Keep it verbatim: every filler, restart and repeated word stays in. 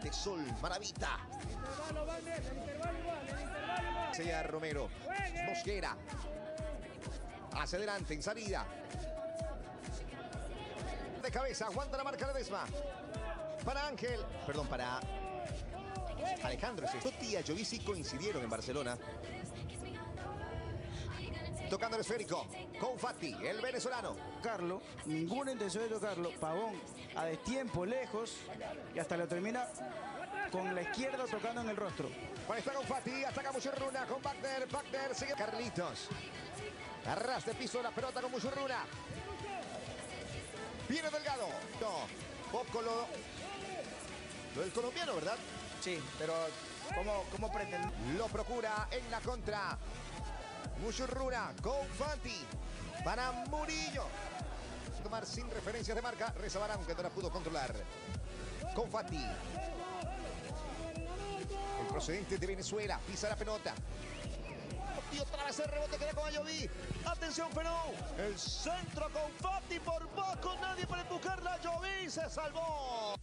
de Sol Maravita. Sea Romero. Mosquera. Hacia adelante en salida. De cabeza, aguanta la marca Ledesma. Para Ángel. Perdón, para Alejandro. Totti y Giovinazzi coincidieron en Barcelona. Tocando el esférico. Con Fati, el venezolano. Carlos, ninguna intención de tocarlo. Pavón a destiempo, lejos. Y hasta lo termina con la izquierda tocando en el rostro. Bueno, está con Fati, ataca Muchurruna con Wagner. Wagner sigue Carlitos. Arras de piso la pelota con Muchurruna. Viene Delgado. No, poco lo... Lo del colombiano, ¿verdad? Sí, pero ¿cómo, cómo pretende? Lo procura en la contra. Muchurruna con Fati. Para Murillo. Tomar sin referencias de marca. Rezabarán, que no la pudo controlar. Con Fati. El procedente de Venezuela. Pisa la pelota. Y otra vez el rebote queda con Ayoví. Atención, Perú. El centro con Fati por poco. Nadie para empujarla. Ayoví se salvó.